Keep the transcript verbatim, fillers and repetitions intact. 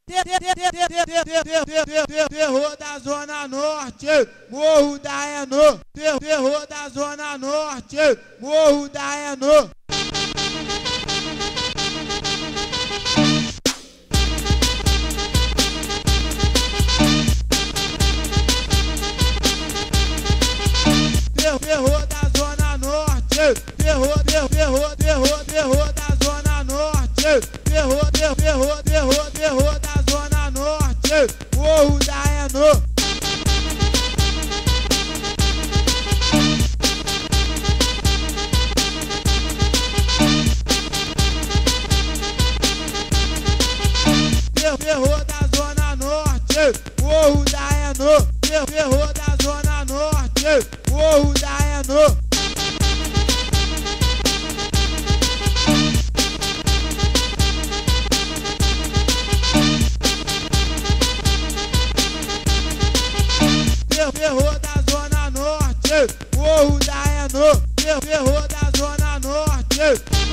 Terror da Zona Norte, Morro da Eno. Terror da Zona Norte, Morro da Eno. Terror da Zona Norte, terror, terror, terror, terror, terror da Zona Norte, terror, terror, terror, terror, terror da Zona Norte, Morro da Eno. Terror da Zona Norte, Morro da Eno. Terror da Zona Norte, Morro da Eno. Terror da Zona Norte, Morro da Eno. Terror da Zona Norte.